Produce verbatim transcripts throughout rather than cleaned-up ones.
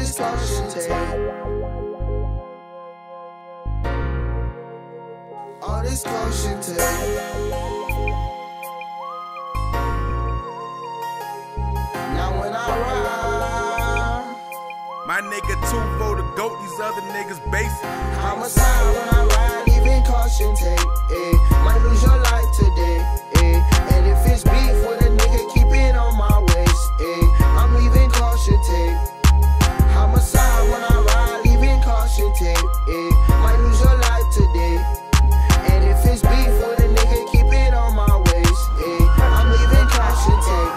this caution tape. All this caution tape. Now when I ride, my nigga two for the goat, these other niggas basic. Homicide when I ride, leaving caution tape. Eh. Might lose your life today. Eh. And if it's beef with a nigga, keep it on my waist. Eh. I'm leaving caution tape. Homicide when I ride, leaving caution tape. Eh. Might lose your life today. And if it's beef with a nigga, keep it on my waist. Eh. I'm leaving caution tape.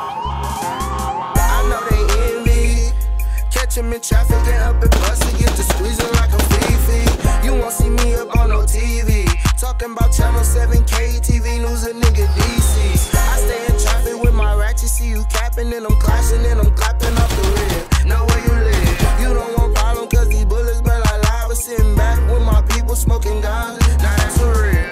I know they envy. Catch him in traffic and up and bust and get to squeezing like a Fifi. You won't see me up on no T V. Talking about channel seven K T V news, a nigga D C. I stay in traffic with my ratchet, see you capping and I'm clashing and I'm clapping off the rib. Know where you live. You don't want problem cause these bullets burn like lava. Sitting back with my people smoking guns. Now that's for real.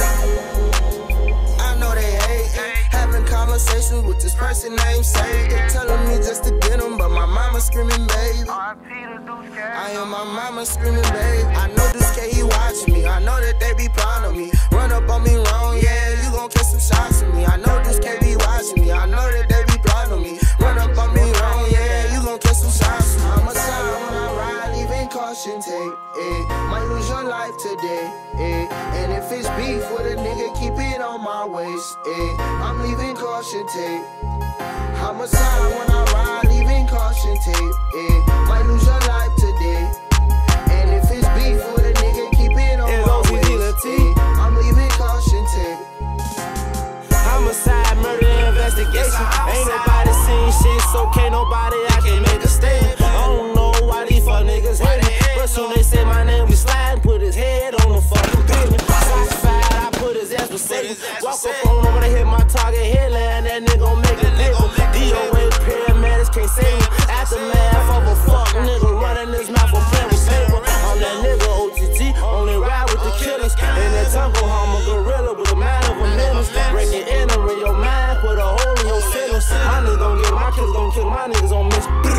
I know they hate it. Having conversations with this person named Say. They telling me just to get them, but my mama screaming, baby. I am my mama screaming, babe. I know this K, he watching me. I know that they be proud of me. Run up on me wrong, yeah, you gon' catch some shots from me. I know this K be watching me. I know that they be proud of me. Run up on me wrong, yeah, you gon' catch some shots from me. I'm a side when I ride, leaving caution tape. Eh. Might lose your life today. Eh. And if it's beef with a nigga, keep it on my waist. Eh. I'm leaving caution tape. Homicide when I ride, leaving caution tape. Eh. Might lose your life today. And if it's beef with a nigga, keep it on my waist. Eh. I'm leaving caution tape. Homicide, murder investigation. Ain't nobody seen shit, so can't nobody I can make a statement. I don't know why these fuck niggas hate it, but soon they say my name, we slide and put his head on the fucking pavement. Satisfied, I put his ass with Satan. Walk up on him when I hit my target headline, that nigga gon' make it paper. D O A paramedics can't save me. Aftermath of a fuck nigga running his mouth for playing with paper. I'm that nigga O T G, only ride with the killers. In that jungle, I'm a gorilla with a mind of a menace. Breaking in your mind, put a hole in your feelings. My niggas gon' get my kids gon' kill my niggas on miss.